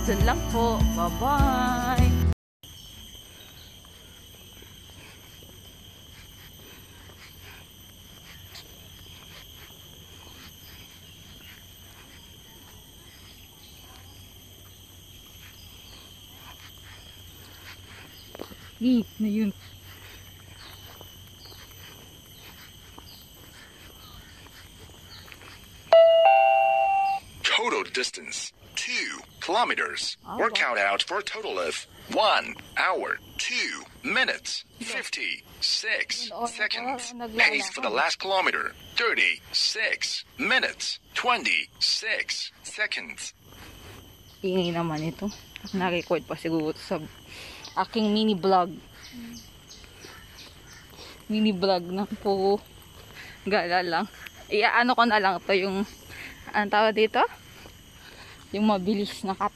dyan lang po. Bye-bye! Na yun. Total distance 2 kilometers. Workout out for a total of 1 hour 2 minutes 56 seconds. Pace for the last kilometer 36 minutes 26 seconds. Ingay naman ito. Na-record pa siguro sa aking mini vlog. Mini vlog na po. Gala lang. Iaano ko na lang to yung ang tawag dito? Yung mabilis na cut.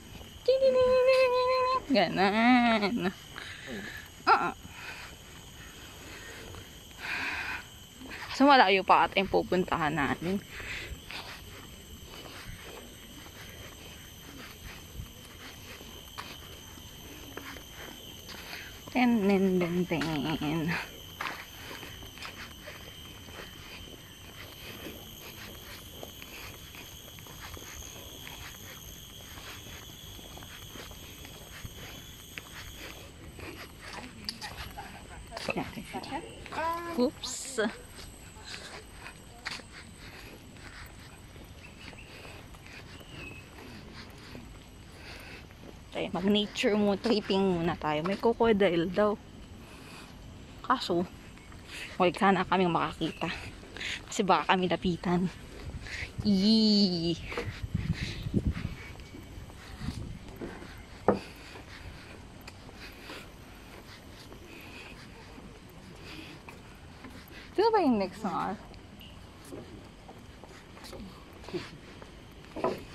Ganon. So malayo pa ata yung pupuntahan natin. Ten. Oops. Tayo, mag-nature mo, tripping muna tayo. May crocodile daw. Kaso, huwag sana kaming makakita. Kasi baka kami lapitan. Eee. Sino ba yung next na?